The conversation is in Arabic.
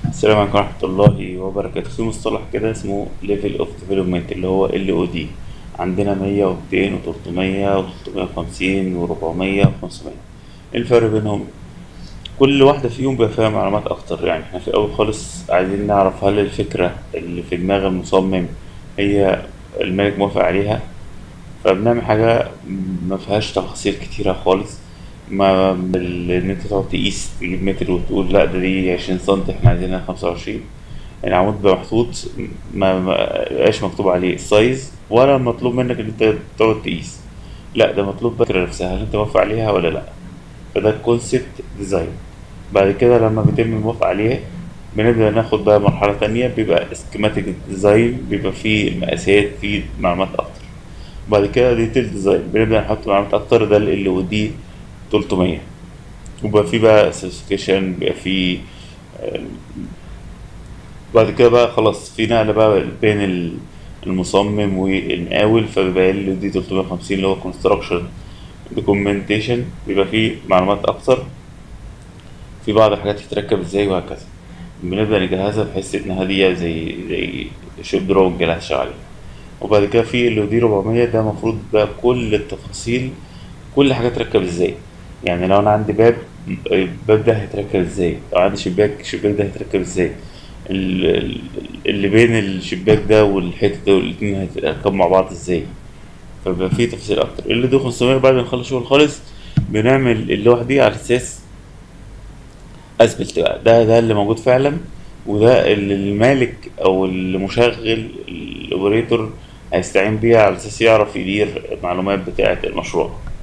السلام عليكم ورحمة الله وبركاته. في مصطلح كده اسمه Level of Development اللي هو LOD. عندنا 100 و200 و300 و350 و400 و500. ايه الفرق بينهم؟ كل واحدة فيهم بيبقى فيها معلومات أكتر. يعني احنا في الأول خالص عايزين نعرف هل الفكرة اللي في دماغ المصمم هي الملك موافق عليها، فبنعمل حاجة ما فيهاش تفاصيل كتيرة خالص. ما إن أنت تقعد تقيس تجيب متر وتقول لأ ده دي 20 سنتي احنا عايزينها 25. العمود بيبقى محطوط، ما بقاش مكتوب عليه السايز ولا مطلوب منك إن أنت تقعد تقيس. لأ، ده مطلوب بس الفكرة نفسها، هل أنت موافق عليها ولا لأ. فده الكونسبت ديزاين. بعد كده لما بيتم الموافقة عليه بنبدأ ناخد بقى مرحلة تانية، بيبقى سكيماتيك ديزاين، بيبقى فيه مقاسات، فيه معلومات أكتر. بعد كده ديتيل ديزاين بنبدأ نحط معلومات أكتر، ده ال ودي 300. وبقى فيه بقى سبيسيفيكيشن، بيبقى فيه آه، بعد كده بقى خلاص في نقلة بقى بين المصمم والمقاول، فبيبقى ال دي 350 اللي هو كونستراكشن دوكيومنتيشن، بيبقى فيه معلومات أكتر في بعض الحاجات تتركب ازاي وهكذا. بنبدأ نجهزها بحيث انها دي زي شوب دروج اللي هتشتغل عليه. وبعد كده في ال دي 400، ده المفروض بقى كل التفاصيل، كل حاجة تركب ازاي. يعني لو انا عندي باب، الباب ده هيتركب ازاي، لو عندي شباك، الشباك ده هيتركب ازاي، اللي بين الشباك ده والحيط ده والاتنين هيتركبوا مع بعض ازاي. فبقى فيه تفاصيل اكتر. اللي دي 500 بعد ما نخلص شغل خالص بنعمل اللوحة دي على اساس اثبت بقى ده اللي موجود فعلا، وده اللي المالك او المشغل الاوبريتور هيستعين بيها على اساس يعرف يدير المعلومات بتاعة المشروع.